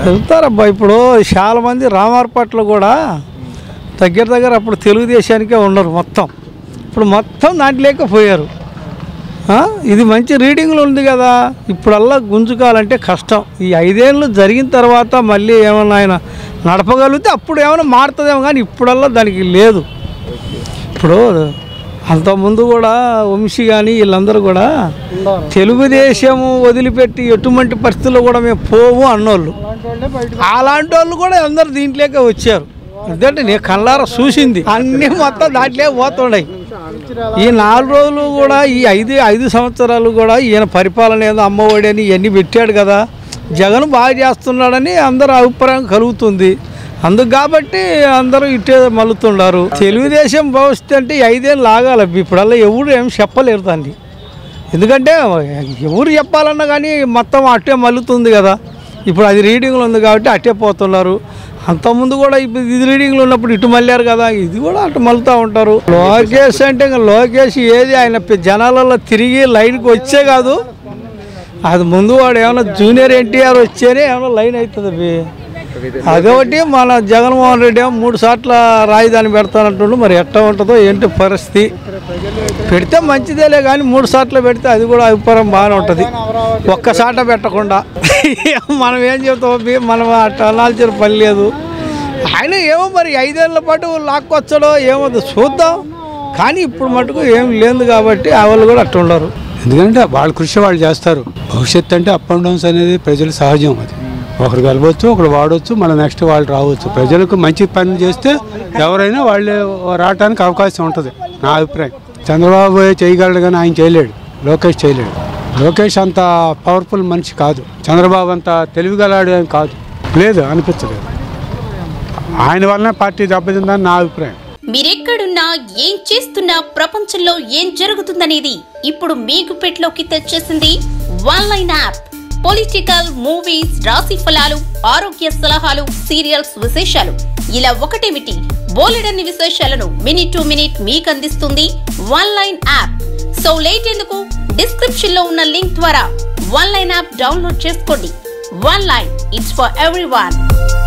వెళ్తారబ్బా. ఇప్పుడు చాలా మంది రామారపట్ల కూడా దగ్గర అప్పుడు తెలుగుదేశానికే ఉన్నారు మొత్తం. ఇప్పుడు మొత్తం దాంట్లోకి పోయారు. ఇది మంచి రీడింగ్లో ఉంది కదా. ఇప్పుడల్లా గుంజుకాలంటే కష్టం. ఈ 5 ఏళ్ళు జరిగిన తర్వాత మళ్ళీ ఏమన్నా ఆయన నడపగలిగితే అప్పుడు ఏమైనా మారుతుందేమో, కానీ ఇప్పుడల్లా దానికి లేదు. ఇప్పుడు అంతకుముందు కూడా వంశీ కానీ వీళ్ళందరూ కూడా తెలుగుదేశం వదిలిపెట్టి ఎటువంటి పరిస్థితుల్లో కూడా మేము పోము అన్నోళ్ళు. అలాంటి వాళ్ళు కూడా అందరు దీంట్లోకే వచ్చారు. ఎందుకంటే నేను కళ్ళారా చూసింది అన్నీ మొత్తం దాంట్లో పోతున్నాయి. ఈ 4 రోజులు కూడా ఈ 5 సంవత్సరాలు కూడా ఈయన పరిపాలన ఏదో అమ్మఒడి అని ఇవన్నీ పెట్టాడు కదా, జగన్ బాగా చేస్తున్నాడని అందరూ అభిప్రాయం కలుగుతుంది. అందుకు కాబట్టి అందరూ ఇటే మలుతున్నారు. తెలుగుదేశం భవిష్యత్తు అంటే 5 ఏళ్ళు ఆగాలి. ఇప్పుడల్లా ఎవరు ఏం చెప్పలేరు దాన్ని. ఎందుకంటే ఎవరు చెప్పాలన్నా కానీ మొత్తం అట్టే మలుతుంది కదా. ఇప్పుడు అది రీడింగ్లో ఉంది కాబట్టి అట్టే పోతున్నారు. అంతకుముందు కూడా ఇప్పుడు ఇది రీడింగ్లో ఉన్నప్పుడు ఇటు మళ్ళారు కదా, ఇది కూడా అటు మలుతూ ఉంటారు. లోకేష్ అంటే ఇంకా లోకేష్ ఏది ఆయన జనాలలో తిరిగి లైన్కి వచ్చే కాదు. అది ముందు వాడు ఏమైనా జూనియర్ ఎన్టీఆర్ వచ్చేనే ఏమైనా లైన్ అవుతుంది. అదొకటి మన జగన్మోహన్ రెడ్డి ఏమో 3 సార్ల రాజధాని పెడతానంటుండు. మరి ఎట్లా ఉంటుందో ఏంటి పరిస్థితి. పెడితే మంచిదేలే కానీ 3 సార్లు పెడితే అది కూడా అభిప్రాయం బాగానే ఉంటుంది. ఒక్కసాట పెట్టకుండా మనం ఏం చెప్తాం, మనం అట్లా అనాల్సిన పని లేదు. ఆయన ఏమో మరి 5 ఏళ్ల పాటు లాక్కొచ్చాడో ఏమో చూద్దాం. కానీ ఇప్పుడు మటుకు ఏం లేదు కాబట్టి ఆ వాళ్ళు కూడా అట్లా ఉండరు. ఎందుకంటే వాళ్ళ కృషి వాళ్ళు చేస్తారు. భవిష్యత్తు అంటే అప్ అండ్ డౌన్స్ అనేది ప్రజలు సహజం. అది ఒకరు కలవచ్చు, ఒకరు వాడవచ్చు, మళ్ళీ నెక్స్ట్ వాళ్ళు రావచ్చు. ప్రజలకు మంచి పని చేస్తే ఎవరైనా వాళ్ళే రావడానికి అవకాశం ఉంటుంది నా అభిప్రాయం. చంద్రబాబు చేయగలడు కానీ ఆయన చేయలేడు, లోకేష్ చేయలేడు. లోకేష్ అంత పవర్ఫుల్ మనిషి కాదు, చంద్రబాబు అంత తెలివిగలాడు ఏం కాదు, లేదు అనిపించలేదు. ఆయన వల్లనే పార్టీ దెబ్బతిందని నా అభిప్రాయం. మీరెక్కడున్నా ఏం చేస్తున్నా ప్రపంచంలో ఏం జరుగుతుందనేది ఇప్పుడు మీ గుప్పెట్లోకి తెచ్చేసింది OneLine యాప్. పొలిటికల్, మూవీస్, రాశి ఫలాలు, ఆరోగ్య సలహాలు, సీరియల్స్ విశేషాలు, ఇలా ఒకటేమిటి బోలెడన్ని విశేషాలను మినిట్ టు మినిట్ మీకు అందిస్తుంది OneLine యాప్. సో లేట్ ఎందుకు, డిస్క్రిప్షన్ లో ఉన్న లింక్ ద్వారా OneLine యాప్ డౌన్లోడ్ చేసుకోండి. OneLine, it's for everyone.